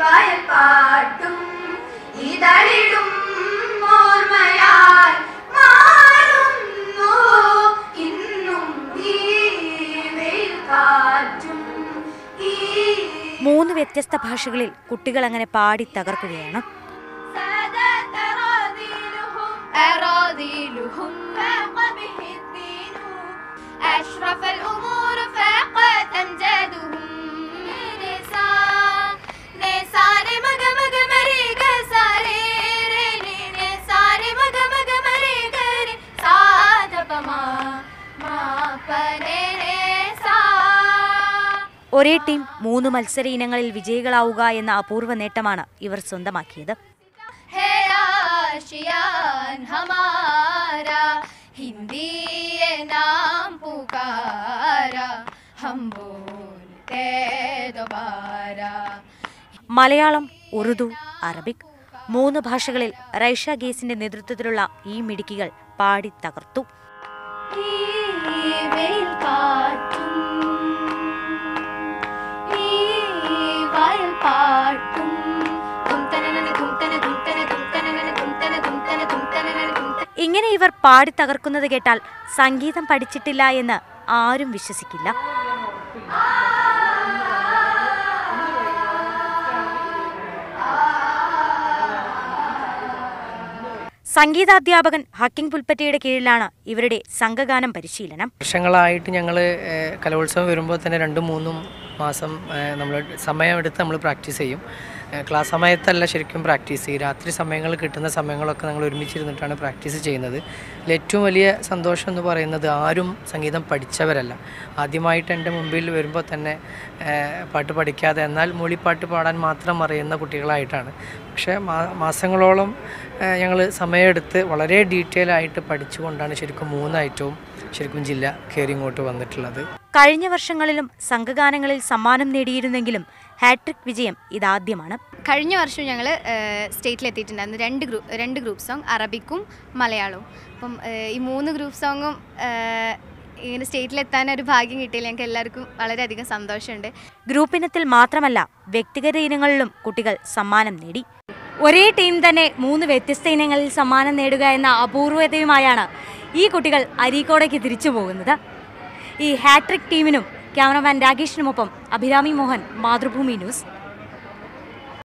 വയൽപ്പാട്ടും ഇതളിടും ഓർമ്മയായി മാറുന്നു ഇന്നും ഈ വെയിൽക്കാറ്റും. മൂന്ന് വ്യത്യസ്ത ഭാഷകളിൽ കുട്ടികൾ അങ്ങനെ പാടി തകർക്കുകയാണ്. ഒരേ ടീം 3 മത്സര ഇനങ്ങളിൽ വിജയികളാവുക എന്ന അപൂർവ നേട്ടമാണ് ഇവർ സ്വന്തമാക്കിയത്. മലയാളം, ഉറുദു, അറബിക് 3 ഭാഷകളിൽ റൈഷ ഗേസിന്റെ നേതൃത്വത്തിലുള്ള ഈ മിടുക്കികൾ പാടി തകർത്തു. ഇങ്ങനെ ഇവർ പാടി തകർക്കുന്നത് കേട്ടാൽ സംഗീതം പഠിച്ചിട്ടില്ല എന്ന് ആരും വിശ്വസിക്കില്ല. സംഗീതാധ്യാപകൻ ഹക്കിം പുൽപ്പറ്റയുടെ കീഴിലാണ് ഇവരുടെ സംഘഗാനം പരിശീലനം. വർഷങ്ങളായിട്ട് ഞങ്ങൾ കലോത്സവം വരുമ്പോൾ തന്നെ 2-3 മാസം നമ്മൾ സമയമെടുത്ത് നമ്മൾ പ്രാക്ടീസ് ചെയ്യും. ക്ലാസ് സമയത്തല്ല ശരിക്കും പ്രാക്ടീസ് ചെയ്യും. രാത്രി സമയങ്ങൾ കിട്ടുന്ന സമയങ്ങളൊക്കെ ഞങ്ങൾ ഒരുമിച്ചിരുന്നിട്ടാണ് പ്രാക്ടീസ് ചെയ്യുന്നത്. ഏറ്റവും വലിയ സന്തോഷം എന്ന് പറയുന്നത് ആരും സംഗീതം പഠിച്ചവരല്ല. ആദ്യമായിട്ട് എൻ്റെ മുമ്പിൽ വരുമ്പോൾ തന്നെ പാട്ട് പഠിക്കാതെ എന്നാൽ മൂളിപ്പാട്ട് പാടാൻ മാത്രം അറിയുന്ന കുട്ടികളായിട്ടാണ്. പക്ഷേ മാസങ്ങളോളം ഞങ്ങൾ സമയമെടുത്ത് വളരെ ഡീറ്റെയിൽ ആയിട്ട് പഠിച്ചുകൊണ്ടാണ് ശരിക്കും 3 ഐറ്റവും ശരിക്കും ജില്ല കയറി ഇങ്ങോട്ട് വന്നിട്ടുള്ളത്. കഴിഞ്ഞ വർഷങ്ങളിലും സംഘഗാനങ്ങളിൽ സമ്മാനം നേടിയിരുന്നെങ്കിലും ഹാട്രിക് വിജയം ഇതാദ്യമാണ്. കഴിഞ്ഞ വർഷം ഞങ്ങൾ സ്റ്റേറ്റിലെത്തിയിട്ടുണ്ടായിരുന്നു. 2 ഗ്രൂപ്പ് സോങ്, അറബിക്കും മലയാളവും. അപ്പം ഈ 3 ഗ്രൂപ്പ് സോങ്ങും ഇങ്ങനെ സ്റ്റേറ്റിലെത്താൻ ഒരു ഭാഗ്യം കിട്ടിയില്ല. ഞങ്ങൾക്ക് എല്ലാവർക്കും വളരെയധികം സന്തോഷമുണ്ട്. ഗ്രൂപ്പിനത്തിൽ മാത്രമല്ല വ്യക്തിഗത ഇനങ്ങളിലും കുട്ടികൾ സമ്മാനം നേടി. ഒരേ ടീം തന്നെ 3 വ്യത്യസ്ത ഇനങ്ങളിൽ സമ്മാനം നേടുക എന്ന അപൂർവതയുമായാണ് ഈ കുട്ടികൾ അരീക്കോടേക്ക് തിരിച്ചു പോകുന്നത്. ഈ ഹാട്രിക് ടീമിനും ക്യാമറമാൻ രാകേഷിനുമൊപ്പം അഭിരാമി മോഹൻ, മാതൃഭൂമി ന്യൂസ്.